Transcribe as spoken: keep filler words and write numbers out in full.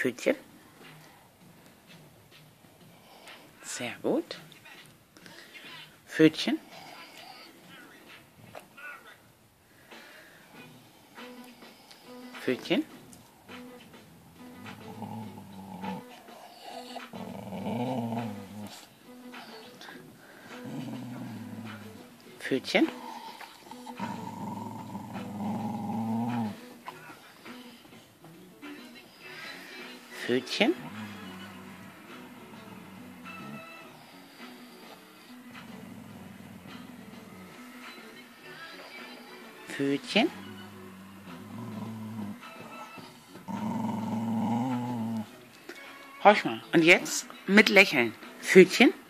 Pfötchen. Sehr gut. Pfötchen. Pfötchen. Pfötchen. Pfötchen. Pfötchen. Horch mal. Und jetzt mit Lächeln. Pfötchen.